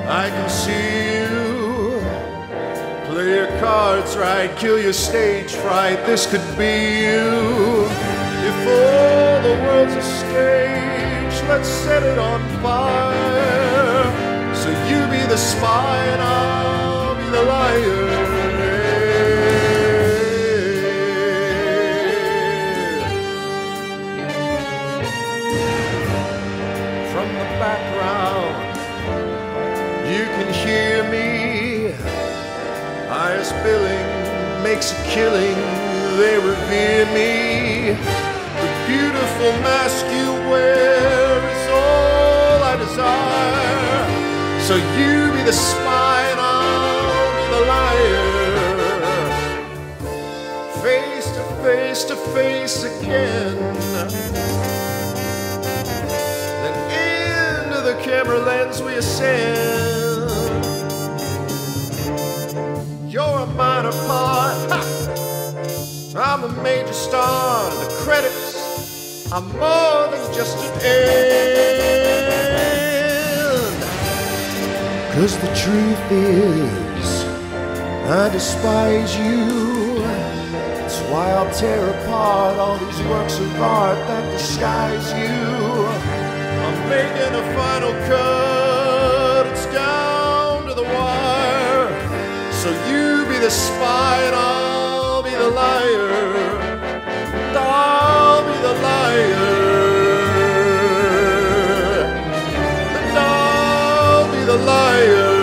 I can see you. Play your cards right, kill your stage fright. This could be you. If all the world's a stage, let's set it on fire. So you be the spy and I'll be the liar. From the background, you can hear me. Highest billing makes a killing, they revere me. The beautiful mask you wear is all I desire. So you be the spy and I'll be the liar. Face to face again. Then into the camera lens we ascend. You're a minor part, ha! I'm a major star. The credits are more than just an end. 'Cause the truth is, I despise you. That's why I'll tear apart all these works of art that disguise you. I'm making a final cut, it's down to the wire. So you be the spy and I'll be the liar. And I'll be the liar. And I'll be the liar.